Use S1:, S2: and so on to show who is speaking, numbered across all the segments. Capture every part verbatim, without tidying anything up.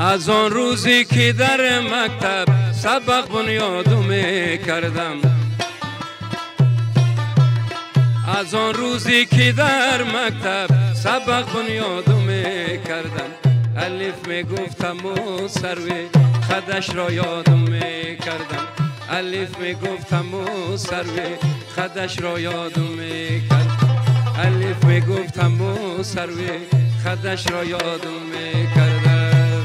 S1: از آن روزی که در مکتب سبق بنیاد می کردم، از آن روزی که در مکتب سبق بنیاد می کردم، الف می گفتم و سروی خدش را یاد می کردم، الف می گفتم و سروی خدش را یاد می کردم، الف می گفتم و سروی خدش را یاد می کردم.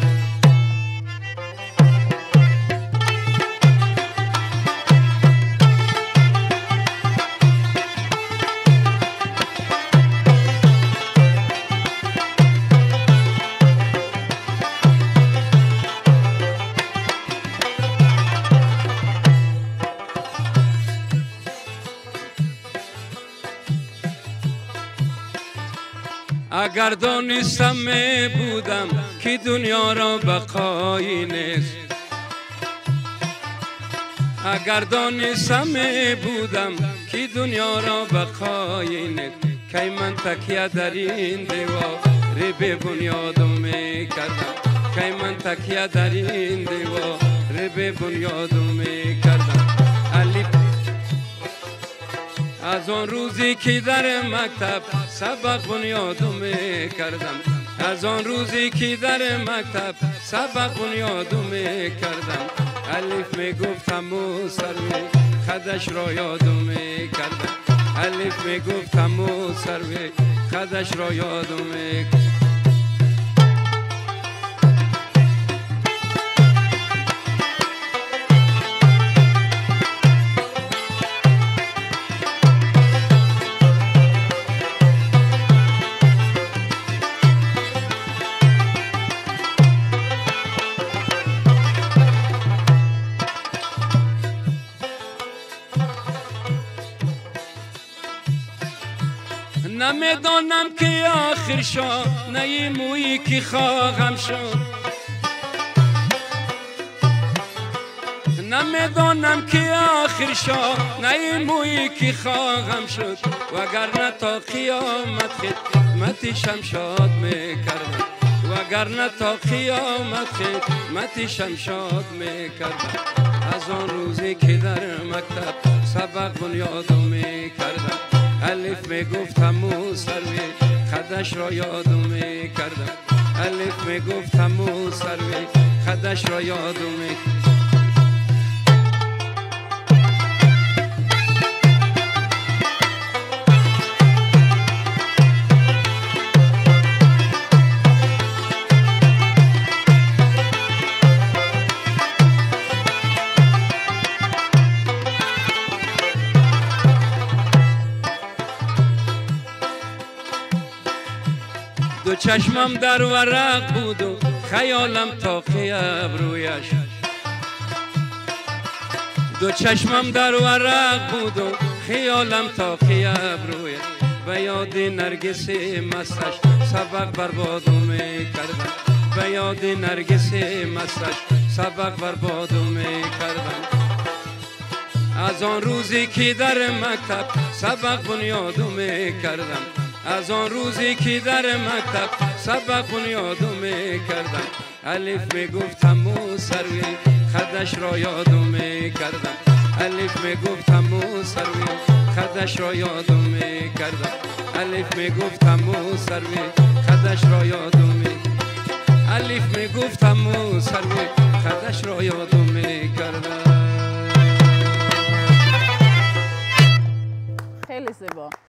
S1: اگر دانستم می بودم که دنیا را بقایی نیست، اگر دانستم می بودم که دنیا را بقایی نیست، کی من تکیه در این دیوار به بنیاد می کردم، کی من تکیه در این دیوار به بنیاد می کردم. علی از آن روزی که در مکتب سبق بنیاد می کردم، از آن روزی که در مکتب سبق بنیاد می کردم، الف می گفتم و سروی خدش را یاد می کردم، الف می گفتم و سروی خدش را یاد می کردم. نمیدانم که آخر شد نی مویی که خواهم شد، نمیدانم که آخر شد نی مویی که خواهم شد، وگرنه تا قیامت خدمت شمشاد میکردم، وگرنه تا قیامت خدمت شمشاد میکردم. از آن روزی که در مکتب سبق بنیاد میکردم، الف می گفتم و سروی خدش را یاد می کردم، الف می گفتم و سروی خدش را یاد می کردم. دو چشمم در ورق بود و خیالم تاقی ابرویش، دو چشمم در ورق بود و خیالم تاقی ابرویش، به یاد نرگس مستش سبق برباد می کردم، به یاد نرگس مستش سبق برباد می کردم. از آن روزی که در مکتب سبق بنیاد می کردم، از آن روزی که در مکتب سبق بنیاد می کردم، الف می گفتم و سروی خدش را یاد می کردم، الف می گفتم و سروی خدش را یاد می کردم، الف می گفتم و سروی خدش را یاد می، الف می گفتم و سروی خدش را یاد